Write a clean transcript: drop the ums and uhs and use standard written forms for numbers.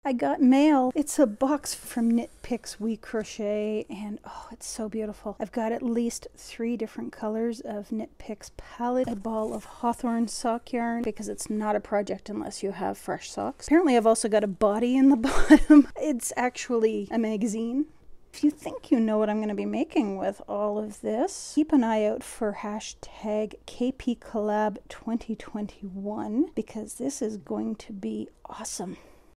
I got mail. It's a box from Knit Picks WeCrochet, and oh, it's so beautiful. I've got at least 3 different colors of Knit PicksPalette, a ball of hawthorn sock yarn, because it's not a project unless you have fresh socks. Apparently I've also got a body in the bottom. It's actually a magazine. If you think you know what I'm going to be making with all of this, keep an eye out for hashtag KPCollab2021, because this is going to be awesome.